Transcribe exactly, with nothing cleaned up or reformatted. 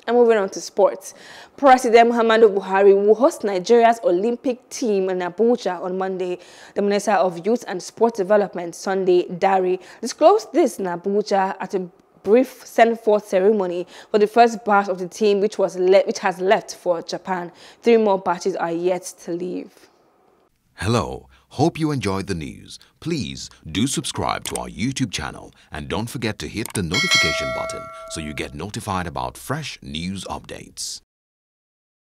And moving on to sports, President Muhammadu Buhari will host Nigeria's Olympic team in Abuja on Monday. The Minister of Youth and Sport Development, Sunday Dari, disclosed this in Abuja at a brief send-forth ceremony for the first batch of the team, which was which has left for Japan. Three more batches are yet to leave. Hello, hope you enjoyed the news. Please do subscribe to our YouTube channel and don't forget to hit the notification button so you get notified about fresh news updates.